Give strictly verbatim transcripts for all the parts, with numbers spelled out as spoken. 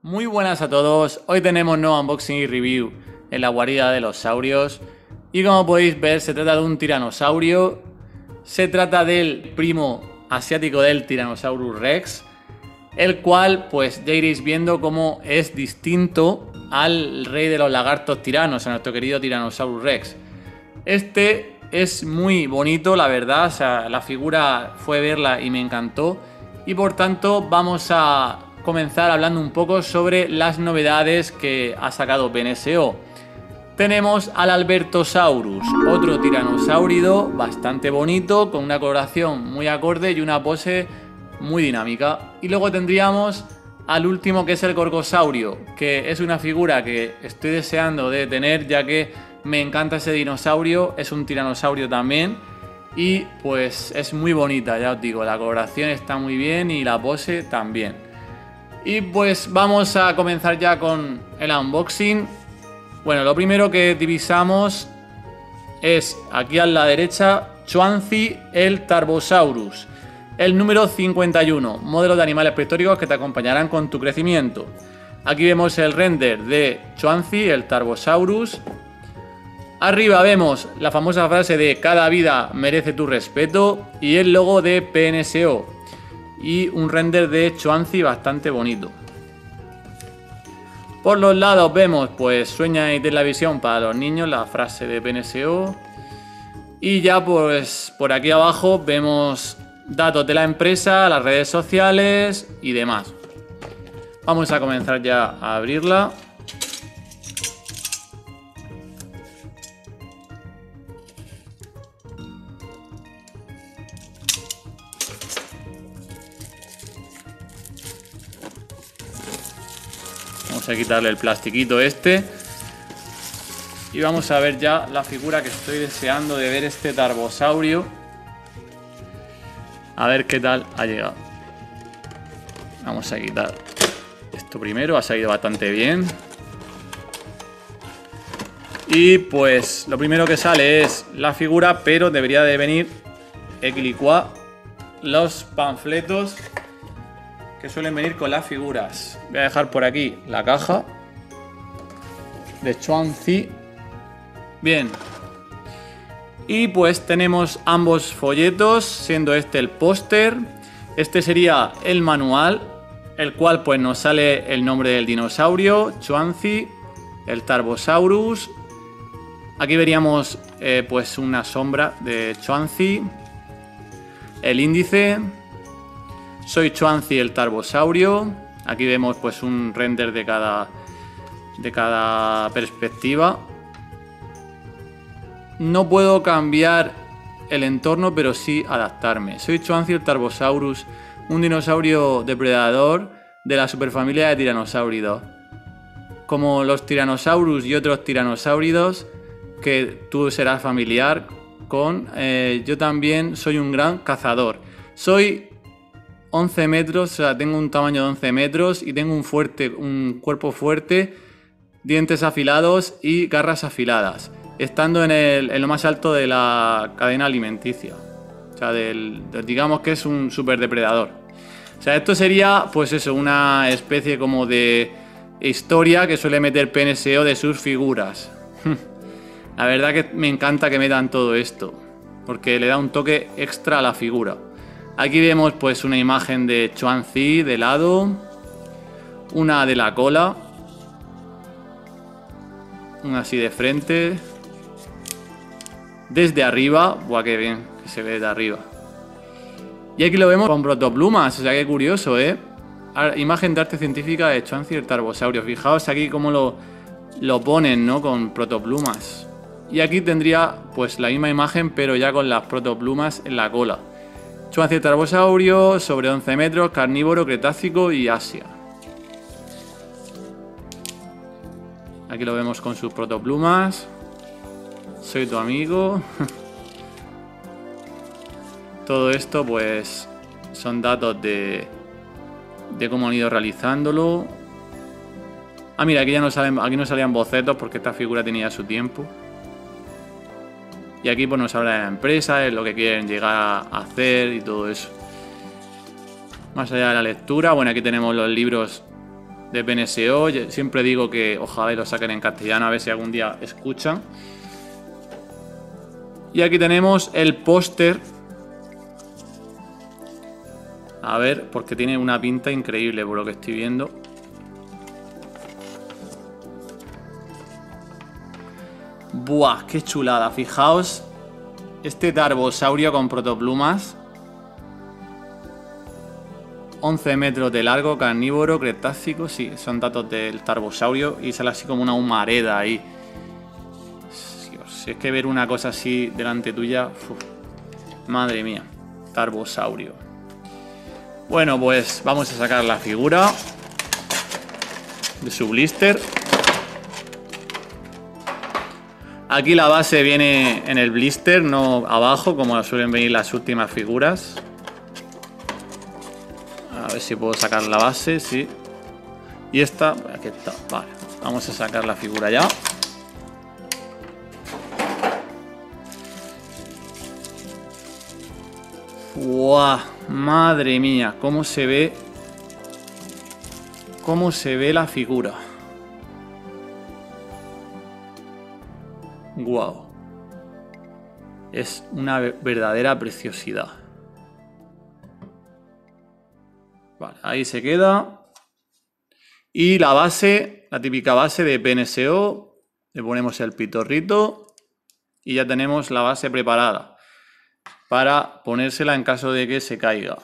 Muy buenas a todos, hoy tenemos nuevo unboxing y review en la guarida de los saurios y como podéis ver se trata de un tiranosaurio, se trata del primo asiático del Tyrannosaurus Rex, el cual pues ya iréis viendo cómo es distinto al rey de los lagartos tiranos, a nuestro querido Tyrannosaurus Rex. Este es muy bonito, la verdad, o sea, la figura fue verla y me encantó y por tanto vamos a comenzar hablando un poco sobre las novedades que ha sacado P N S O. Tenemos al Albertosaurus, otro tiranosaurio bastante bonito, con una coloración muy acorde y una pose muy dinámica. Y luego tendríamos al último, que es el Gorgosaurio, que es una figura que estoy deseando de tener, ya que me encanta ese dinosaurio, es un tiranosaurio también. Y pues es muy bonita, ya os digo, la coloración está muy bien y la pose también. Y pues vamos a comenzar ya con el unboxing. Bueno, lo primero que divisamos es aquí a la derecha Chuanzi el Tarbosaurus, el número cincuenta y uno, modelo de animales prehistóricos que te acompañarán con tu crecimiento. Aquí vemos el render de Chuanzi el Tarbosaurus. Arriba vemos la famosa frase de cada vida merece tu respeto y el logo de P N S O. Y un render de Chuanzi bastante bonito. Por los lados vemos pues sueña y ten la visión para los niños, la frase de P N S O. Y ya pues por aquí abajo vemos datos de la empresa, las redes sociales y demás. Vamos a comenzar ya a abrirla. Vamos a quitarle el plastiquito este. Y vamos a ver ya la figura que estoy deseando de ver, este Tarbosaurio. A ver qué tal ha llegado. Vamos a quitar esto primero, ha salido bastante bien. Y pues lo primero que sale es la figura, pero debería de venir equilicua los panfletos que suelen venir con las figuras. Voy a dejar por aquí la caja de Chuanzi. Bien. Y pues tenemos ambos folletos, siendo este el póster. Este sería el manual, el cual pues nos sale el nombre del dinosaurio, Chuanzi, el Tarbosaurus. Aquí veríamos eh, pues una sombra de Chuanzi, el índice. Soy Chuanzi el Tarbosaurio. Aquí vemos pues un render de cada, de cada perspectiva. No puedo cambiar el entorno, pero sí adaptarme. Soy Chuanzi el Tarbosaurus, un dinosaurio depredador de la superfamilia de tiranosáuridos. Como los tiranosaurus y otros tiranosáuridos que tú serás familiar con, eh, yo también soy un gran cazador. Soy once metros, o sea, tengo un tamaño de once metros y tengo un, fuerte, un cuerpo fuerte, dientes afilados y garras afiladas, estando en, el, en lo más alto de la cadena alimenticia. O sea, del, del, digamos que es un super depredador. O sea, esto sería, pues eso, una especie como de historia que suele meter P N S O de sus figuras. La verdad que me encanta que metan todo esto, porque le da un toque extra a la figura. Aquí vemos pues una imagen de Chuanzi de lado, una de la cola, una así de frente, desde arriba, buah, qué bien que se ve desde arriba. Y aquí lo vemos con protoplumas, o sea, qué curioso, ¿eh? Imagen de arte científica de Chuanzi el Tarbosaurio. Fijaos aquí cómo lo, lo ponen, ¿no? Con protoplumas. Y aquí tendría pues la misma imagen, pero ya con las protoplumas en la cola. Chuanzi el Tarbosaurio, sobre once metros, carnívoro, cretácico y Asia. Aquí lo vemos con sus protoplumas. Soy tu amigo. Todo esto pues son datos de, de cómo han ido realizándolo. Ah, mira, aquí ya no salen, aquí no salían bocetos porque esta figura tenía su tiempo. Y aquí pues nos habla de la empresa, de lo que quieren llegar a hacer y todo eso. Más allá de la lectura, bueno, aquí tenemos los libros de P N S O. Yo siempre digo que ojalá lo saquen en castellano, a ver si algún día escuchan. Y aquí tenemos el póster. A ver, porque tiene una pinta increíble por lo que estoy viendo. Buah, qué chulada. Fijaos, este tarbosaurio con protoplumas. once metros de largo, carnívoro, cretácico. Sí, son datos del tarbosaurio. Y sale así como una humareda ahí. Si es que ver una cosa así delante tuya... Uf, madre mía. Tarbosaurio. Bueno, pues vamos a sacar la figura de su blister. Aquí la base viene en el blister, no abajo, como suelen venir las últimas figuras. A ver si puedo sacar la base, sí. Y esta, aquí está, vale. Vamos a sacar la figura ya. ¡Guau! Madre mía, cómo se ve. Cómo se ve la figura. ¡Guau! Es una verdadera preciosidad. Vale, ahí se queda. Y la base, la típica base de P N S O. Le ponemos el pitorrito. Y ya tenemos la base preparada para ponérsela en caso de que se caiga.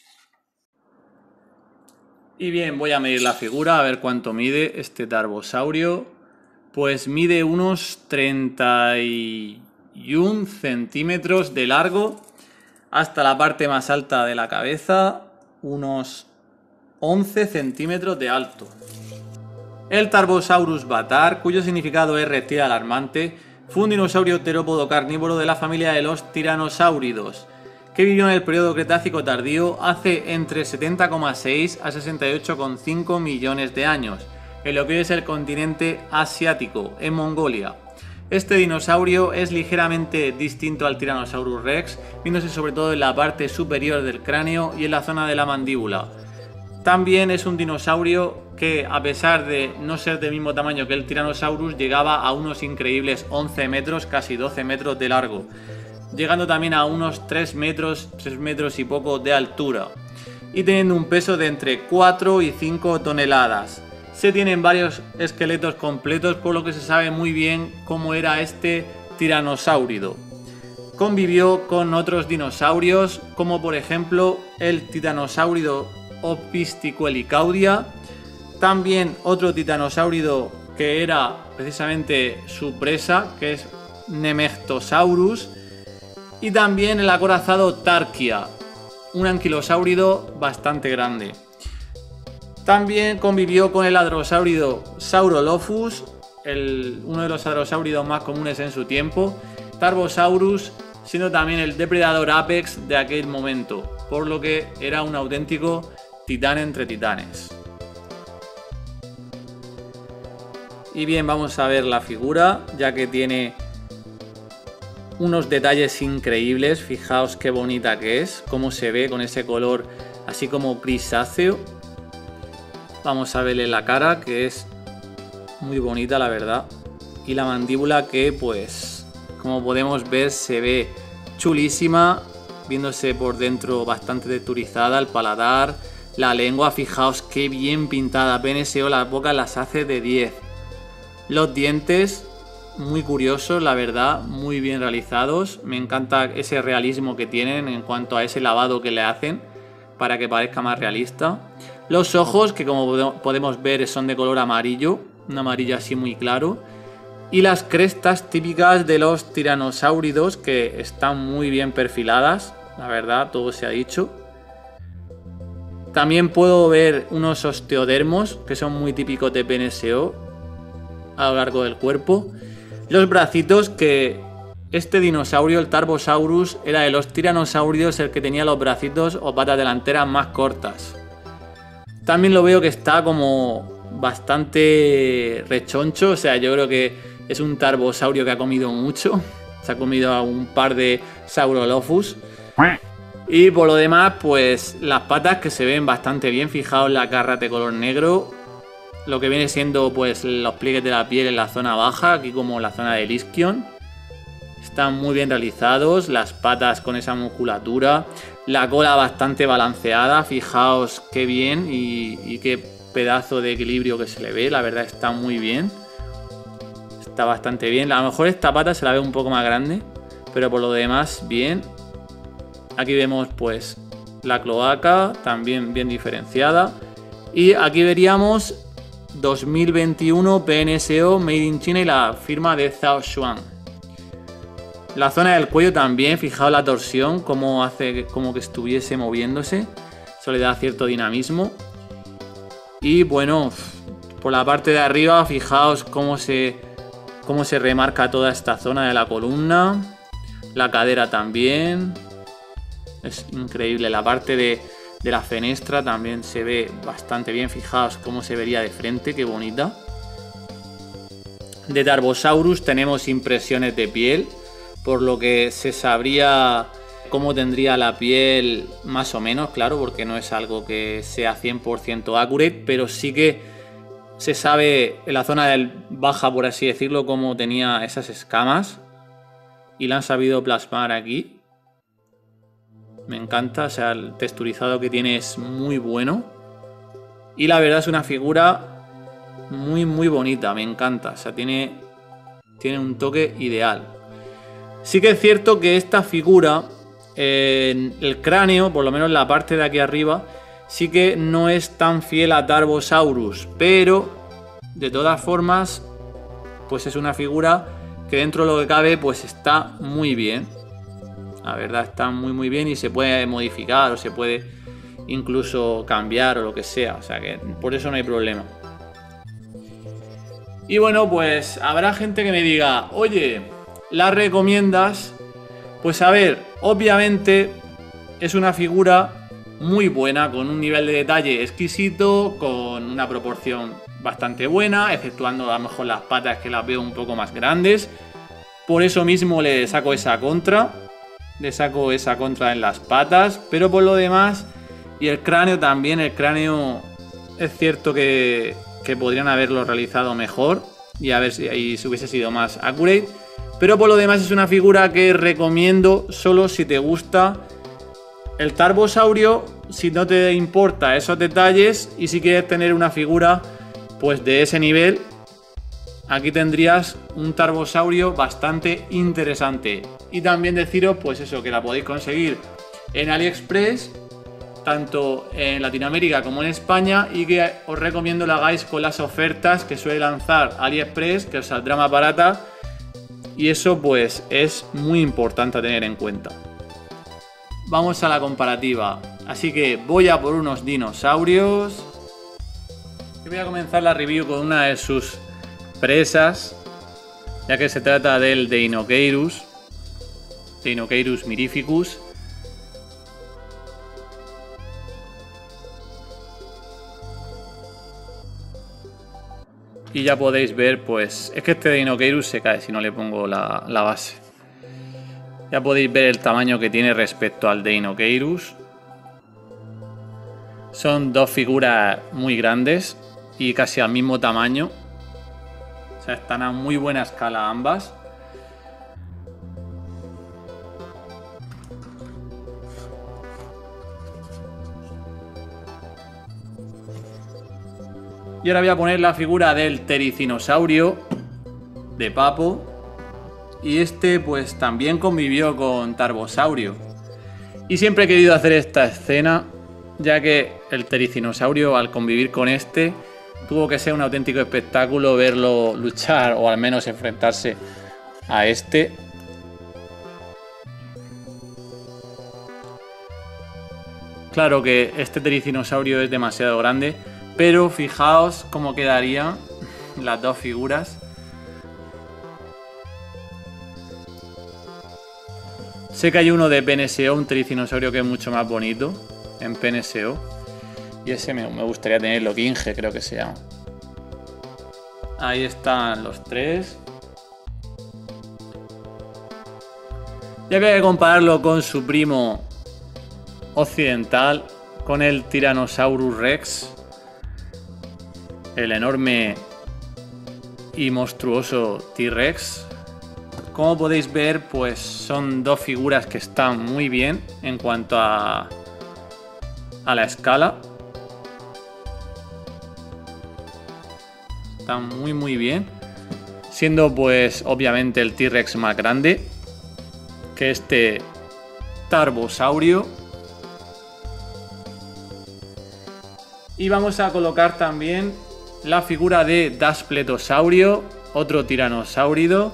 Y bien, voy a medir la figura a ver cuánto mide este tarbosaurio. Pues mide unos treinta y uno centímetros de largo hasta la parte más alta de la cabeza, unos once centímetros de alto. El Tarbosaurus batar, cuyo significado es reptil alarmante, fue un dinosaurio terópodo carnívoro de la familia de los tiranosáuridos, que vivió en el periodo Cretácico tardío hace entre setenta coma seis a sesenta y ocho coma cinco millones de años, en lo que hoy es el continente asiático, en Mongolia. Este dinosaurio es ligeramente distinto al Tyrannosaurus rex, viéndose sobre todo en la parte superior del cráneo y en la zona de la mandíbula. También es un dinosaurio que, a pesar de no ser del mismo tamaño que el Tyrannosaurus, llegaba a unos increíbles once metros, casi doce metros de largo, llegando también a unos tres metros, tres metros y poco de altura, y teniendo un peso de entre cuatro y cinco toneladas. Se tienen varios esqueletos completos, por lo que se sabe muy bien cómo era este tiranosáurido. Convivió con otros dinosaurios, como por ejemplo el titanosáurido Opisthelicaudia, también otro titanosáurido que era precisamente su presa, que es Nemegtosaurus, y también el acorazado Tarquia, un anquilosáurido bastante grande. También convivió con el hadrosáurido Saurolophus, el, uno de los hadrosáuridos más comunes en su tiempo, Tarbosaurus, siendo también el depredador apex de aquel momento, por lo que era un auténtico titán entre titanes. Y bien, vamos a ver la figura, ya que tiene unos detalles increíbles. Fijaos qué bonita que es, cómo se ve con ese color así como grisáceo. Vamos a verle la cara, que es muy bonita, la verdad. Y la mandíbula, que pues, como podemos ver, se ve chulísima, viéndose por dentro bastante texturizada. El paladar, la lengua, fijaos qué bien pintada. P N S O las bocas las hace de diez. Los dientes, muy curiosos, la verdad, muy bien realizados. Me encanta ese realismo que tienen en cuanto a ese lavado que le hacen para que parezca más realista. Los ojos, que como podemos ver son de color amarillo, un amarillo así muy claro. Y las crestas típicas de los tiranosáuridos, que están muy bien perfiladas, la verdad, todo se ha dicho. También puedo ver unos osteodermos, que son muy típicos de P N S O, a lo largo del cuerpo. Los bracitos, que este dinosaurio, el Tarbosaurus, era de los tiranosáuridos el que tenía los bracitos o patas delanteras más cortas. También lo veo que está como bastante rechoncho, o sea, yo creo que es un tarbosaurio que ha comido mucho. Se ha comido a un par de Saurolophus. Y por lo demás, pues las patas que se ven bastante bien. Fijaos la garra de color negro. lo que viene siendo pues los pliegues de la piel en la zona baja, aquí como la zona del isquion. Están muy bien realizados, las patas con esa musculatura, la cola bastante balanceada, fijaos qué bien y, y qué pedazo de equilibrio que se le ve, la verdad está muy bien. Está bastante bien, a lo mejor esta pata se la ve un poco más grande, pero por lo demás bien. Aquí vemos pues la cloaca, también bien diferenciada. Y aquí veríamos dos mil veintiuno P N S O Made in China y la firma de Zhao Xuan. La zona del cuello también, fijaos la torsión, como hace como que estuviese moviéndose. Eso le da cierto dinamismo. Y bueno, por la parte de arriba, fijaos cómo se, cómo se remarca toda esta zona de la columna. La cadera también. Es increíble. La parte de, de la fenestra también se ve bastante bien. Fijaos cómo se vería de frente, qué bonita. De Tarbosaurus tenemos impresiones de piel, por lo que se sabría cómo tendría la piel más o menos, claro, porque no es algo que sea cien por ciento accurate, pero sí que se sabe en la zona del baja, por así decirlo, cómo tenía esas escamas y la han sabido plasmar aquí. Me encanta, o sea, el texturizado que tiene es muy bueno y la verdad es una figura muy muy bonita, me encanta, o sea, tiene, tiene un toque ideal. Sí que es cierto que esta figura, eh, el cráneo, por lo menos la parte de aquí arriba, sí que no es tan fiel a Tarbosaurus, pero de todas formas, pues es una figura que dentro de lo que cabe, pues está muy bien. La verdad está muy muy bien y se puede modificar o se puede incluso cambiar o lo que sea, o sea que por eso no hay problema. Y bueno, pues habrá gente que me diga, oye, ¿la recomiendas? Pues a ver, obviamente es una figura muy buena, con un nivel de detalle exquisito, con una proporción bastante buena, exceptuando a lo mejor las patas que las veo un poco más grandes. Por eso mismo le saco esa contra, le saco esa contra en las patas, pero por lo demás, y el cráneo también, el cráneo es cierto que, que podrían haberlo realizado mejor y a ver si ahí hubiese sido más accurate. Pero por lo demás es una figura que recomiendo solo si te gusta el Tarbosaurio, si no te importa esos detalles y si quieres tener una figura pues de ese nivel. Aquí tendrías un Tarbosaurio bastante interesante. Y también deciros pues eso, que la podéis conseguir en AliExpress, tanto en Latinoamérica como en España, y que os recomiendo la hagáis con las ofertas que suele lanzar AliExpress, que os saldrá más barata. Y eso pues es muy importante a tener en cuenta. Vamos a la comparativa. Así que voy a por unos dinosaurios. Y voy a comenzar la review con una de sus presas, ya que se trata del Deinocheirus. Deinocheirus mirificus. Y ya podéis ver, pues, es que este Deinocheirus se cae si no le pongo la, la base. Ya podéis ver el tamaño que tiene respecto al Deinocheirus. Son dos figuras muy grandes y casi al mismo tamaño. O sea, están a muy buena escala ambas. Y ahora voy a poner la figura del Tericinosaurio de Papo. Y este pues también convivió con Tarbosaurio. Y siempre he querido hacer esta escena, ya que el Tericinosaurio al convivir con este tuvo que ser un auténtico espectáculo verlo luchar o al menos enfrentarse a este. Claro que este Tericinosaurio es demasiado grande, pero fijaos cómo quedarían las dos figuras. Sé que hay uno de P N S O, un Tericinosaurio que es mucho más bonito en P N S O. Y ese me, me gustaría tenerlo, Kinge creo que se llama. Ahí están los tres. Y había que compararlo con su primo occidental, con el Tyrannosaurus Rex. el enorme y monstruoso T-Rex. Como podéis ver, pues son dos figuras que están muy bien en cuanto a, a la escala. Están muy muy bien. Siendo pues obviamente el T-Rex más grande que este Tarbosaurio. Y vamos a colocar también la figura de Daspletosaurio, otro tiranosaurio.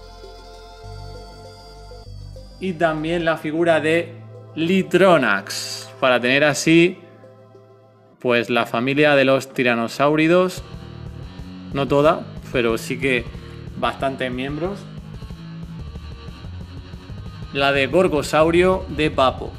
Y también la figura de Litronax, para tener así pues la familia de los tiranosáuridos. No toda, pero sí que bastantes miembros. La de Gorgosaurio de Papo.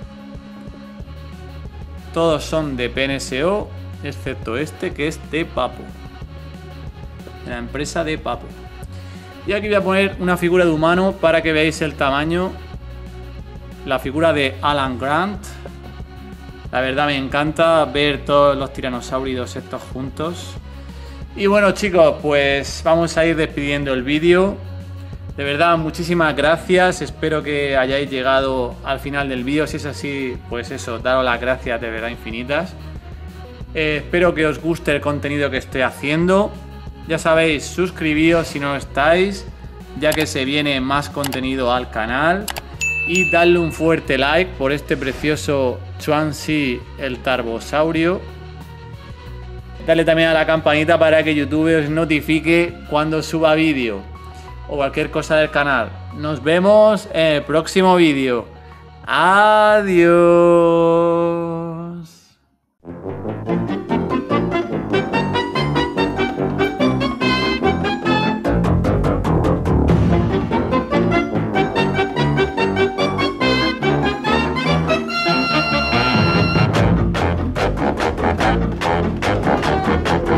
Todos son de P N S O, excepto este que es de Papo, de la empresa de Papo. Y aquí voy a poner una figura de humano para que veáis el tamaño. La figura de Alan Grant. La verdad me encanta ver todos los tiranosáuridos estos juntos. Y bueno chicos, pues vamos a ir despidiendo el vídeo. De verdad, muchísimas gracias. Espero que hayáis llegado al final del vídeo. Si es así, pues eso, daros las gracias de verdad infinitas. Eh, espero que os guste el contenido que estoy haciendo. Ya sabéis, suscribíos si no lo estáis, ya que se viene más contenido al canal. Y darle un fuerte like por este precioso Chuanxi, el Tarbosaurio. Dale también a la campanita para que YouTube os notifique cuando suba vídeo o cualquier cosa del canal. Nos vemos en el próximo vídeo. Adiós. Thank you.